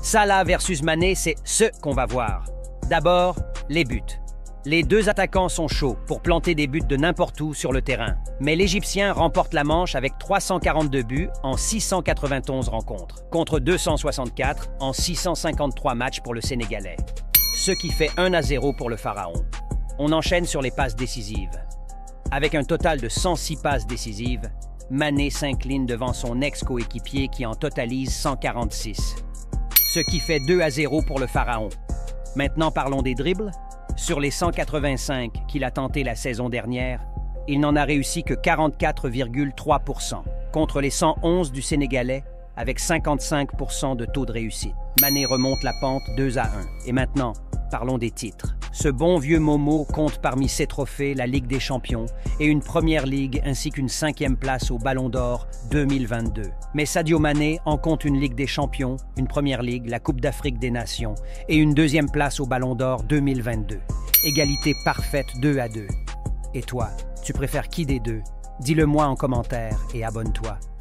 Salah versus Mané, c'est ce qu'on va voir. D'abord, les buts. Les deux attaquants sont chauds pour planter des buts de n'importe où sur le terrain. Mais l'Égyptien remporte la manche avec 342 buts en 691 rencontres, contre 264 en 653 matchs pour le Sénégalais. Ce qui fait 1-0 pour le Pharaon. On enchaîne sur les passes décisives. Avec un total de 106 passes décisives, Mané s'incline devant son ex-coéquipier qui en totalise 146. Ce qui fait 2-0 pour le Pharaon. Maintenant parlons des dribbles. Sur les 185 qu'il a tenté la saison dernière, il n'en a réussi que 44,3% contre les 111 du Sénégalais avec 55% de taux de réussite. Mané remonte la pente 2-1. Et maintenant, parlons des titres. Ce bon vieux Momo compte parmi ses trophées la Ligue des Champions et une Première Ligue ainsi qu'une 5e place au Ballon d'Or 2022. Mais Sadio Mané en compte une Ligue des Champions, une Première Ligue, la Coupe d'Afrique des Nations et une 2e place au Ballon d'Or 2022. Égalité parfaite 2-2. Et toi, tu préfères qui des deux? Dis-le moi en commentaire et abonne-toi.